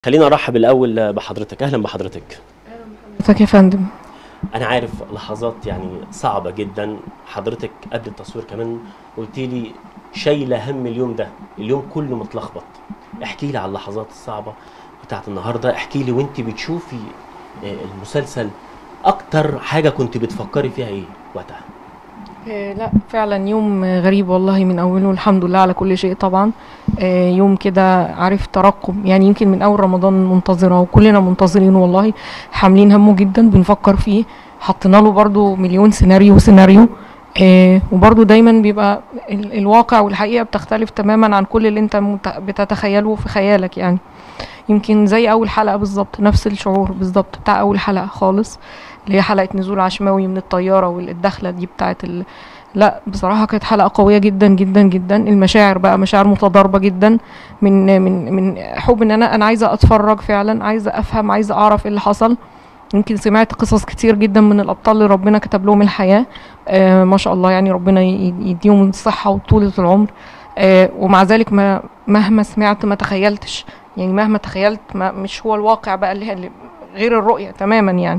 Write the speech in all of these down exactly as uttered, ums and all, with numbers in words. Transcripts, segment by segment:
خلينا ارحب الاول بحضرتك. اهلا بحضرتك. ازيك يا فندم؟ انا عارف لحظات يعني صعبه جدا. حضرتك قبل التصوير كمان قلت لي شايله هم اليوم ده، اليوم كله متلخبط. احكي لي على اللحظات الصعبه بتاعت النهارده. احكي لي وانت بتشوفي المسلسل اكتر حاجه كنت بتفكري فيها ايه وقتها؟ آه لا فعلا يوم غريب والله من اوله. الحمد لله على كل شيء طبعا. آه يوم كده عارف ترقب، يعني يمكن من اول رمضان منتظره وكلنا منتظرين والله، حاملين همه جدا بنفكر فيه، حطينا له برضو مليون سيناريو سيناريو آه وبرضو دايما بيبقى ال الواقع والحقيقه بتختلف تماما عن كل اللي انت بتتخيله في خيالك. يعني يمكن زي اول حلقه بالظبط، نفس الشعور بالظبط بتاع اول حلقه خالص، اللي هي حلقه نزول عشماوي من الطياره والدخله دي بتاعت ال... لا بصراحه كانت حلقه قويه جدا جدا جدا. المشاعر بقى مشاعر متضاربه جدا، من من من حب ان انا انا عايزه اتفرج فعلا، عايزه افهم، عايزه اعرف ايه اللي حصل. يمكن سمعت قصص كتير جدا من الابطال اللي ربنا كتب لهم الحياه، آه ما شاء الله، يعني ربنا يديهم الصحه وطولة العمر. آه ومع ذلك ما مهما سمعت ما تخيلتش، يعني مهما تخيلت ما مش هو الواقع بقى اللي, اللي غير الرؤيه تماما. يعني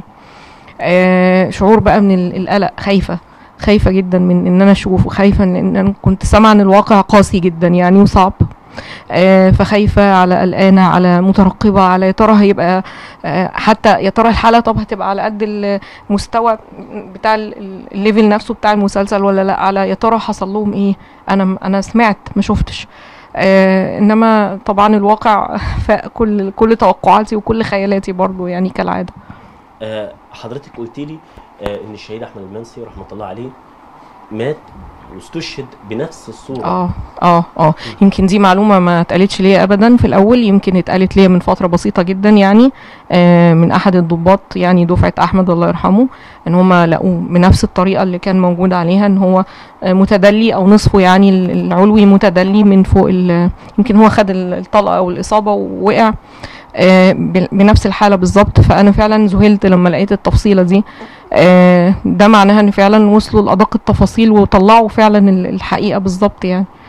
آه شعور بقى من القلق، خايفه خايفه جدا من ان انا اشوف، وخايفه ان, إن انا كنت سامعه ان الواقع قاسي جدا يعني وصعب. آه فخايفه، على قلقانه، على مترقبه، على يا ترى هيبقى آه حتى يا ترى الحلقه طب هتبقى على قد المستوى بتاع الليفل نفسه بتاع المسلسل ولا لا، على يا ترى حصل لهم ايه. انا انا سمعت ما شفتش. آه انما طبعا الواقع فاق كل كل توقعاتي وكل خيالاتي برضو يعني كالعاده. آه حضرتك قلت لي آه ان الشهيد احمد المنسي رحمه الله عليه مات واستشهد بنفس الصوره. اه اه اه يمكن دي معلومه ما اتقالتش ليا ابدا في الاول، يمكن اتقالت ليا من فتره بسيطه جدا، يعني آه من احد الضباط يعني دفعه احمد الله يرحمه، ان هم لقوه بنفس الطريقه اللي كان موجود عليها، ان هو آه متدلي او نصفه يعني العلوي متدلي من فوق. يمكن هو خد الطلقه او الاصابه ووقع آه بنفس الحاله بالظبط. فانا فعلا ذهلت لما لقيت التفصيله دي. آه ده معناها ان فعلا وصلوا لادق التفاصيل وطلعوا فعلا الحقيقه بالظبط يعني.